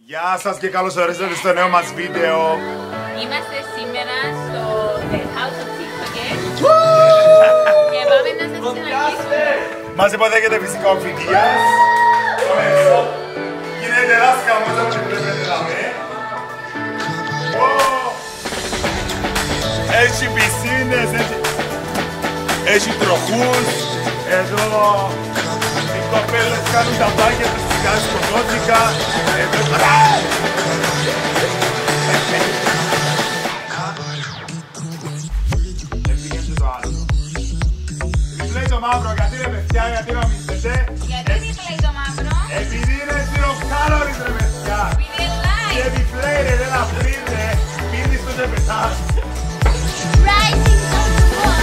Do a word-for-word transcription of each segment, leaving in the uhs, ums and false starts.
Γεια σας και καλώς ορίσατε στο νέο μας βίντεο. Είμαστε σήμερα στο The House of TikTokers και πάμε να σας συναντήσουμε. Μας υποδέχεται φυσικά ο Φιτίας. Στο μέσο γίνεται ένας χαμός όπως βλέπετε εδώ. Έχει πισίνες, έχει τροχούς. Εδώ οι κοπέλες κάνουν τα μπάκια τους, σιγά σκοτώθηκα. Εδώ... Διπλέει το μαύρο, γιατί ρε παιδιά, γιατί νομίζετε? Γιατί διπλέει το μαύρο? Επειδή είναι zero calories ρε παιδιά. Επειδή είναι live. Και διπλέει ρε, δεν αφήνετε. Πίνεις το και πετάς. Rising on the wall.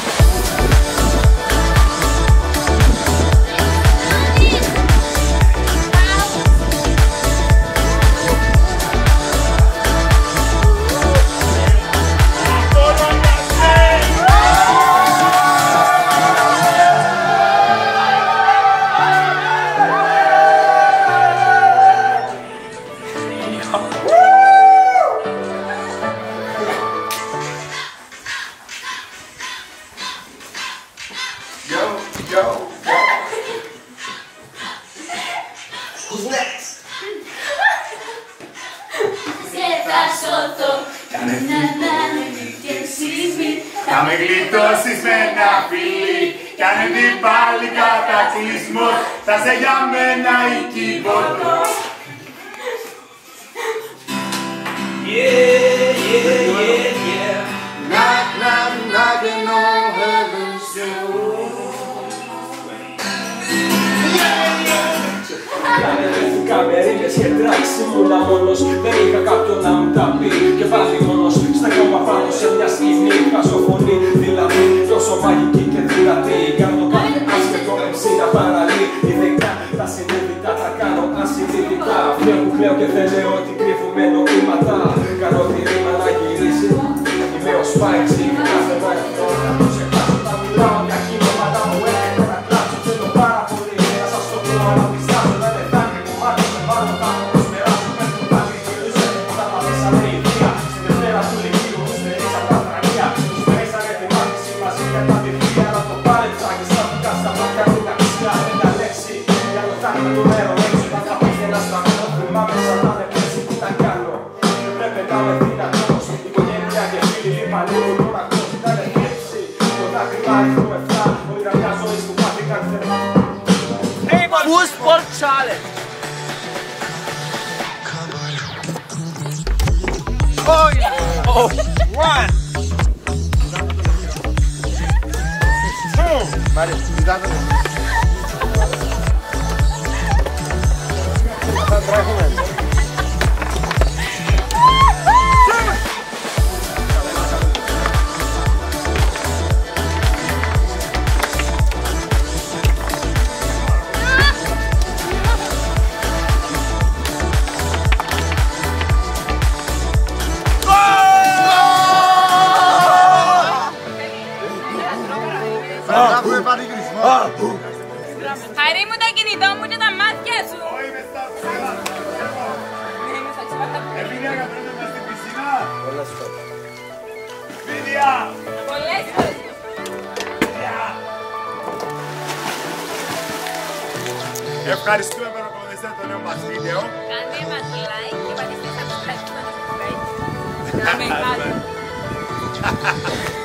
Yo, yo, yo. Who's next? Σε θα σωθώ. Κάνε να Θα με γλιτώσεις με ένα φιλί. Κάνε την πάλι κατακλυσμός. Θα σε για μένα η κυβωτός. Yeah, yeah, yeah, yeah. Knock, knock, knocking on heaven's door. Καμερίνες και τράξ, ήμουνα μόνος. Δεν είχα κάποιον να μου τα πει. Και πάλι μόνος, στα κόμμα πάνω σε μια σκηνή. Βγάζω φωνή, δηλαδή, τόσο μαγική και δυνατή. Κάνω κάτι άσχετο εμσί να παραλύει. Ειδικά τα συνειδητά τα κάνω ασυνειδητά. Φλέω που κλαίω και δεν λέω ότι κρύβουμε νοήματα. Κάνω τη ρήμα να γυρίσει. Είμαι ο Spikes, κάθε μέρα αυτό να το ξεχάσω. Τα μιλάω για χιλιόματα μου έρχεται να κλάψω. Θέλω πάρα πολύ, να σας το πω αλλά πιστάζω. Δεν είναι δάκρυ που μάτια με πάνω πάνω. Πώς περάσω με το δάκρυ γυρούσε. Τα πατήσανε η βία. Στην Δευτέρα του Λυκείου τους περίσαν τα τραγία. Τους περίσανε τη μάθηση μαζί με τα βιβλία. Να το πάλεψα και στάθηκα στα μάτια του κακιστιά. Με τα λέξη για το τάκρυ του νερό έξω. Να τα πήγαινα στα μένα. Θυμάμαι σαν να είναι πέσει που τα κάνω. Και πρέπει να με δυνατός. Οικογένεια και φίλοι λίπανε μου να ακούσει. Δεν είναι κλέψη. Το δάκρυ πάρει το εφτά. Όνειρα μια ζωής που πάθηκαν θερμά. Fußball Challenge. Oh, yeah. Oh, one. Two. Mario, cuidado. Χαρί μου το κινητό μου και τα μάτια σου. Όχι μες στα ψηλά. Επειδή αγαπρέπε μες στην πισίνα. Φίδια. Πολλές φορές. Ευχαριστούμε που παρακολουθήσατε το νέο μας βίντεο. Κάντε μας like και πατήστε subscribe. Να με κάτω.